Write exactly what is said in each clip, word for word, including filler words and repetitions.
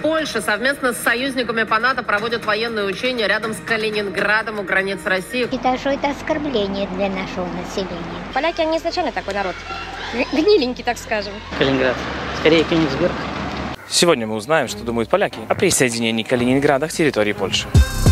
Польша совместно с союзниками по НАТО проводит военные учения рядом с Калининградом у границ России. Считаю, что это оскорбление для нашего населения. Поляки, они изначально такой народ. Гниленький, так скажем. Калининград. Скорее, Кёнигсберг. Сегодня мы узнаем, что думают поляки о присоединении Калининграда к территории Польши.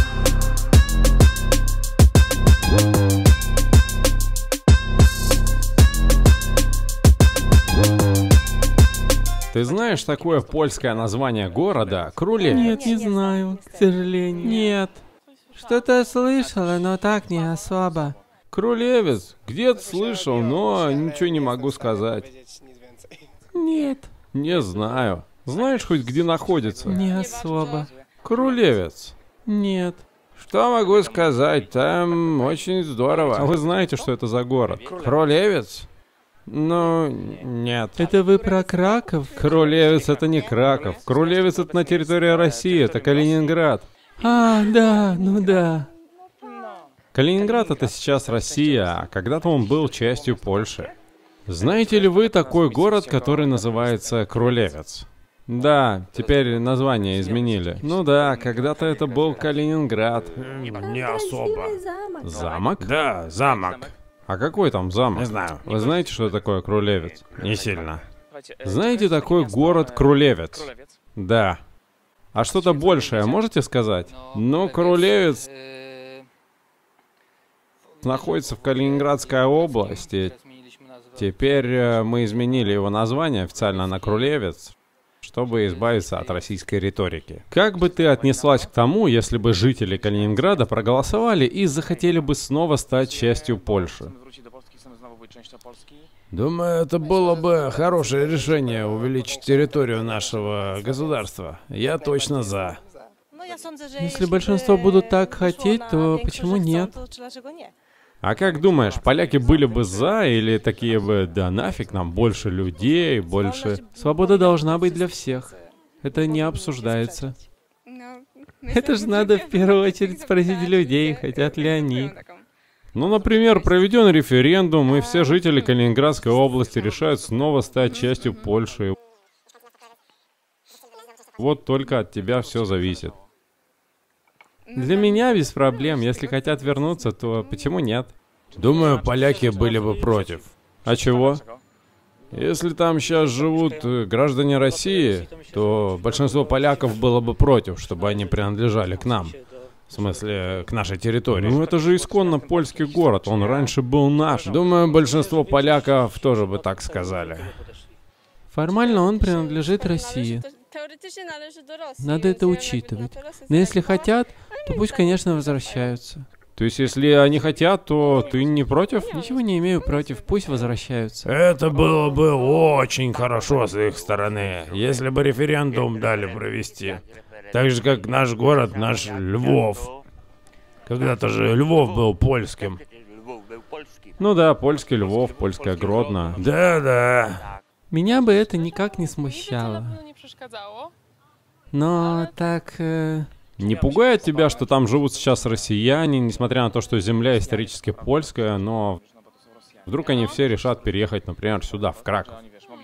Ты знаешь такое польское название города Крулевец? Нет, не знаю, к сожалению. Нет. Что-то слышала, но так не особо. Крулевец? Где-то слышал, но ничего не могу сказать. Нет. Не знаю. Знаешь хоть где находится? Не особо. Крулевец? Нет. Что могу сказать? Там очень здорово. А вы знаете, что это за город? Крулевец? Ну, нет. Это вы про Краков? Крулевец — это не Краков. Крулевец — это на территории России, это Калининград. А, да, ну да. Калининград — это сейчас Россия, а когда-то он был частью Польши. Знаете ли вы такой город, который называется Крулевец? Да, теперь название изменили. Ну да, когда-то это был Калининград. Не особо. Замок? Да, замок. А какой там замок? Не знаю. Вы знаете, что такое Крулевец? Не сильно. Знаете такой город Крулевец? Да. А что-то большее можете сказать? Ну, Крулевец находится в Калининградской области. Теперь э, мы изменили его название официально на Крулевец, чтобы избавиться от российской риторики. Как бы ты отнеслась к тому, если бы жители Калининграда проголосовали и захотели бы снова стать частью Польши? Думаю, это было бы хорошее решение увеличить территорию нашего государства. Я точно за. Если большинство будут так хотеть, то почему нет? А как думаешь, поляки были бы за или такие бы, да нафиг нам, больше людей, больше... Свобода должна быть для всех. Это не обсуждается. Это же надо в первую очередь спросить людей, хотят ли они. Ну, например, проведен референдум, и все жители Калининградской области решают снова стать частью Польши. Вот только от тебя все зависит. Для меня без проблем. Если хотят вернуться, то почему нет? Думаю, поляки были бы против. А чего? Если там сейчас живут граждане России, то большинство поляков было бы против, чтобы они принадлежали к нам. В смысле, к нашей территории. Ну, это же исконно польский город, он раньше был наш. Думаю, большинство поляков тоже бы так сказали. Формально он принадлежит России. Надо это учитывать. Но если хотят, то пусть, конечно, возвращаются. То есть, если они хотят, то ты не против? Ничего не имею против, пусть возвращаются. Это было бы очень хорошо с их стороны, если бы референдум дали провести. Так же, как наш город, наш Львов. Когда-то же Львов был польским. Ну да, польский Львов, польское Гродно. Да-да. Меня бы это никак не смущало. Но так... Э... Не пугает тебя, что там живут сейчас россияне, несмотря на то, что земля исторически польская, но вдруг они все решат переехать, например, сюда, в Краков?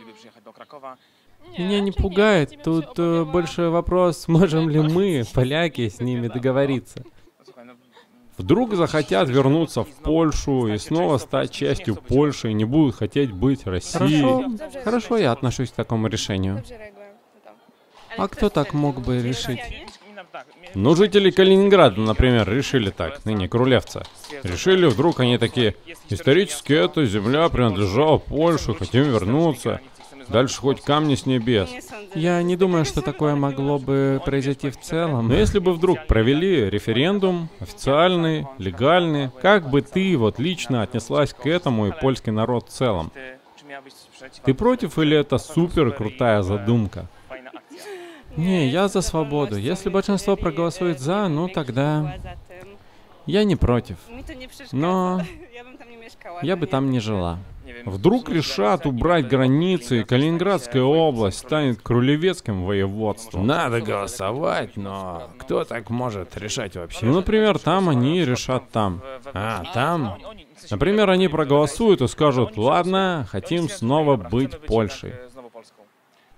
Меня не пугает. Тут э, больше вопрос, можем ли мы, поляки, с ними договориться. Вдруг захотят вернуться в Польшу и снова стать частью Польши, и не будут хотеть быть Россией. Хорошо, хорошо, я отношусь к такому решению. А кто так мог бы решить? Ну, жители Калининграда, например, решили так, ныне Крулевца. Решили, вдруг они такие, исторически эта земля принадлежала Польше, хотим вернуться. Дальше хоть камни с небес. Я не думаю, что такое могло бы произойти в целом. Но если бы вдруг провели референдум, официальный, легальный, как бы ты вот лично отнеслась к этому и польский народ в целом? Ты против или это супер крутая задумка? Не, я за свободу. Если большинство проголосует за, ну тогда... Я не против. Но я бы там не жила. Вдруг решат убрать границы, и Калининградская область станет крулевецким воеводством. Надо голосовать, но кто так может решать вообще? Ну, например, там они решат там. А, там? Например, они проголосуют и скажут, ладно, хотим снова быть Польшей.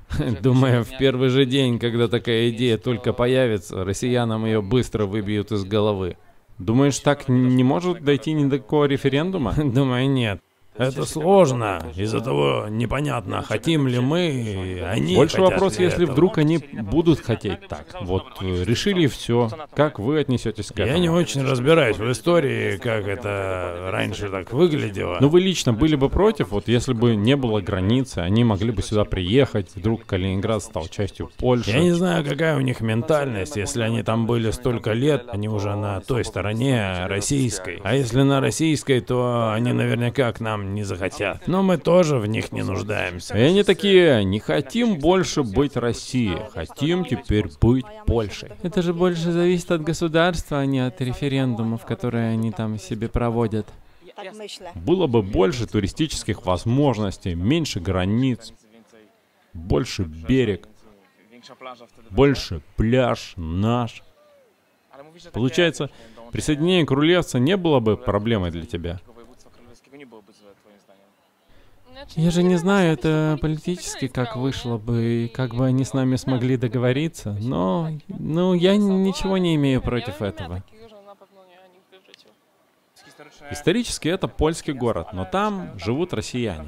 Думаю, в первый же день, когда такая идея только появится, россиянам ее быстро выбьют из головы. Думаешь, так не может дойти ни до какого референдума? Думаю, нет. Это сложно. Из-за того непонятно, хотим ли мы, они Больше хотят вопрос, ли если этого. вдруг они будут хотеть так. Вот э, решили и все. Как вы отнесетесь к этому? Я не очень разбираюсь в истории, как это раньше так выглядело. Ну вы лично были бы против, вот если бы не было границы, они могли бы сюда приехать, вдруг Калининград стал частью Польши. Я не знаю, какая у них ментальность. Если они там были столько лет, они уже на той стороне российской. А если на российской, то они наверняка к нам не захотят. Но мы тоже в них не нуждаемся. И они такие: не хотим больше быть Россией, хотим теперь быть Польшей. Это же больше зависит от государства, а не от референдумов, которые они там себе проводят. Было бы больше туристических возможностей, меньше границ, больше берег, больше пляж наш. Получается, присоединение Крулевца не было бы проблемой для тебя? Я же не знаю, это политически как вышло бы, и как бы они с нами смогли договориться, но, ну, я ничего не имею против этого. Исторически это польский город, но там живут россияне.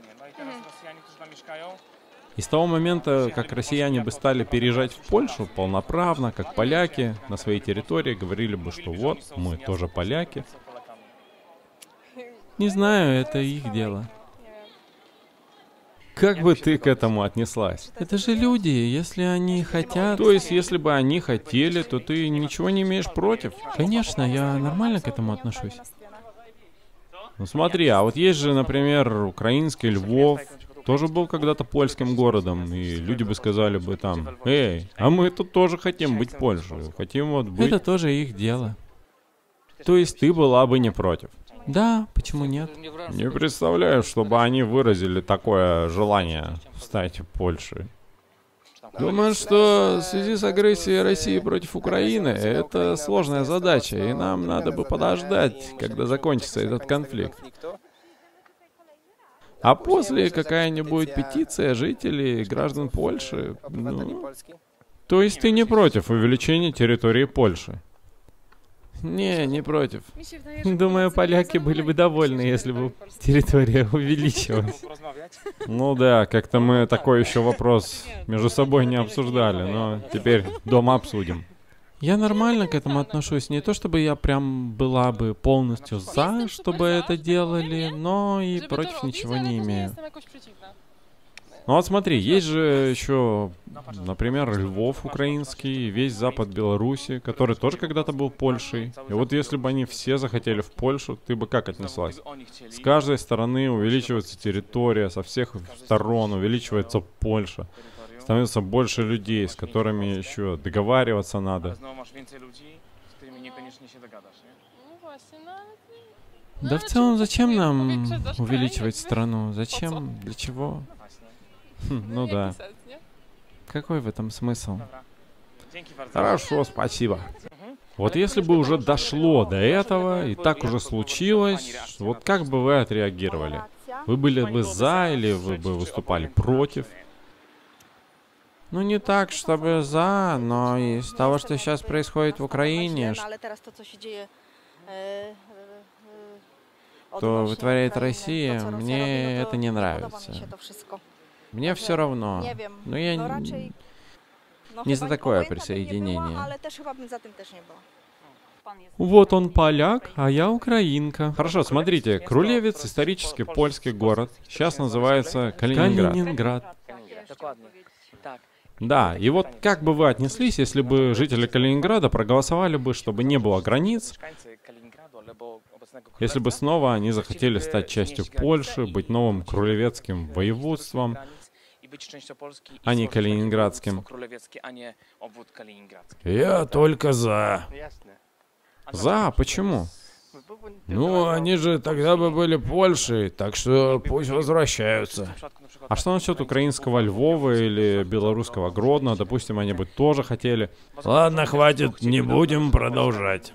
И с того момента, как россияне бы стали переезжать в Польшу полноправно, как поляки, на своей территории, говорили бы, что вот, мы тоже поляки. Не знаю, это их дело. Как бы ты к этому отнеслась? Это же люди, если они хотят... То есть, если бы они хотели, то ты ничего не имеешь против? Конечно, я нормально к этому отношусь. Ну смотри, а вот есть же, например, украинский Львов, тоже был когда-то польским городом, и люди бы сказали бы там: эй, а мы тут тоже хотим быть Польшей, хотим вот быть... Это тоже их дело. То есть ты была бы не против? Да, почему нет? Не представляю, чтобы они выразили такое желание стать Польшей. Думаю, что в связи с агрессией России против Украины, это сложная задача, и нам надо бы подождать, когда закончится этот конфликт. А после какая-нибудь петиция жителей, граждан Польши, ну... То есть ты не против увеличения территории Польши? Не, не против. Думаю, поляки были бы довольны, если бы территория увеличилась. Ну да, как-то мы такой еще вопрос между собой не обсуждали, но теперь дома обсудим. Я нормально к этому отношусь. Не то чтобы я прям была бы полностью за, чтобы это делали, но и против ничего не имею. Ну вот смотри, есть же еще, например, Львов украинский, весь запад Беларуси, который тоже когда-то был Польшей. И вот если бы они все захотели в Польшу, ты бы как отнеслась? С каждой стороны увеличивается территория, со всех сторон увеличивается Польша. Становится больше людей, с которыми еще договариваться надо. Да в целом, зачем нам увеличивать страну? Зачем? Для чего? Хм, ну да. Какой в этом смысл? Хорошо, спасибо. Вот если бы уже дошло до этого, и так уже случилось, вот как бы вы отреагировали? Вы были бы за или вы бы выступали против? Ну не так, чтобы за, но из того, что сейчас происходит в Украине, что вытворяет Россия, мне это не нравится. Мне все равно, но я не, не за такое присоединение. Вот он поляк, а я украинка. Хорошо, смотрите, Крулевец — исторически польский город, сейчас называется Калининград. Калининград. Да, и вот как бы вы отнеслись, если бы жители Калининграда проголосовали бы, чтобы не было границ, если бы снова они захотели стать частью Польши, быть новым крулевецким воеводством, а не калининградским? Я только за. За? Почему? Ну, они же тогда бы были Польшей, так что пусть возвращаются. А что насчет украинского Львова или белорусского Гродно? Допустим, они бы тоже хотели. Ладно, хватит, не будем продолжать.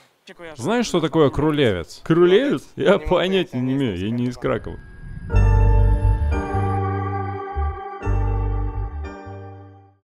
Знаешь, что такое Крулевец? Крулевец? Я понятия не имею, я не из Кракова.